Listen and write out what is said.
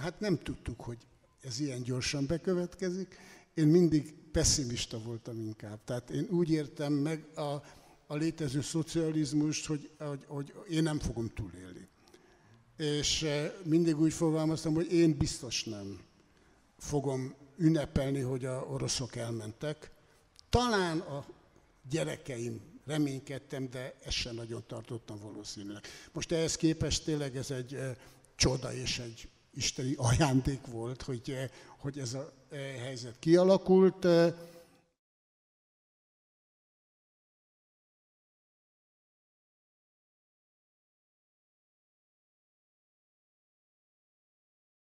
hát nem tudtuk, hogy ez ilyen gyorsan bekövetkezik. Én mindig pessimista voltam inkább. Tehát én úgy értem meg a létező szocializmust, hogy én nem fogom túlélni. És mindig úgy fogalmaztam, hogy én biztos nem fogom ünnepelni, hogy a oroszok elmentek. Talán a gyerekeim, reménykedtem, de ezt sem nagyon tartottam valószínűleg. Most ehhez képest tényleg ez egy csoda és egy isteni ajándék volt, hogy ez a helyzet kialakult.